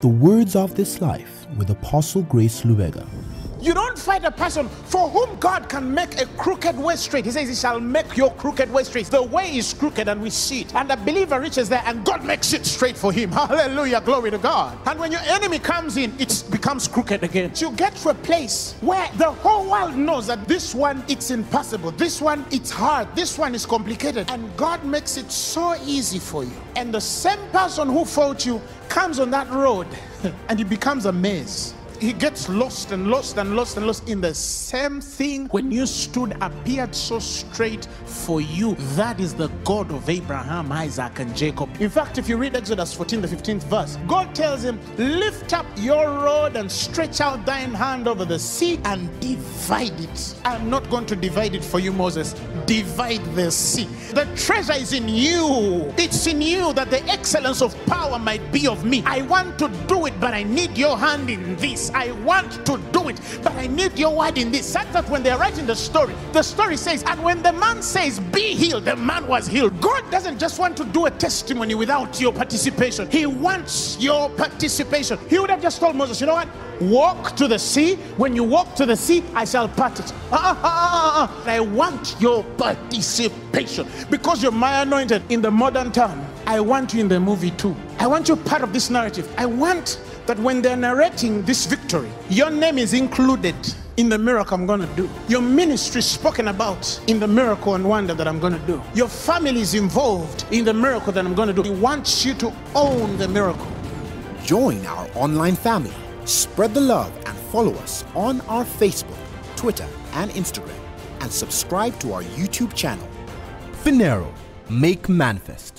The words of this life with Apostle Grace Lubega. You don't fight a person for whom God can make a crooked way straight. He says he shall make your crooked way straight. The way is crooked and we see it. And the believer reaches there and God makes it straight for him. Hallelujah, glory to God. And when your enemy comes in, it becomes crooked again. So you get to a place where the whole world knows that this one, it's impossible. This one, it's hard. This one is complicated. And God makes it so easy for you. And the same person who fought you comes on that road and it becomes a maze. He gets lost and lost and lost and lost in the same thing. When you stood, appeared so straight for you. That is the God of Abraham, Isaac, and Jacob. In fact, if you read Exodus 14, the 15th verse, God tells him, lift up your rod and stretch out thine hand over the sea and divide it. I'm not going to divide it for you, Moses. Divide the sea. The treasure is in you. It's in you that the excellence of power might be of me. I want to do it, but I need your hand in this. I want to do it, but I need your word in this. Such that when they're writing the story says, and when the man says, be healed, the man was healed. God doesn't just want to do a testimony without your participation. He wants your participation. He would have just told Moses, you know what? Walk to the sea. When you walk to the sea, I shall part it. I want your participation because you're my anointed. In the modern term, I want you in the movie too. I want you part of this narrative. I want that when they're narrating this victory, your name is included in the miracle I'm going to do. Your ministry is spoken about in the miracle and wonder that I'm going to do. Your family is involved in the miracle that I'm going to do. He wants you to own the miracle. Join our online family. Spread the love and follow us on our Facebook, Twitter, and Instagram. And subscribe to our YouTube channel. Phaneroo, make manifest.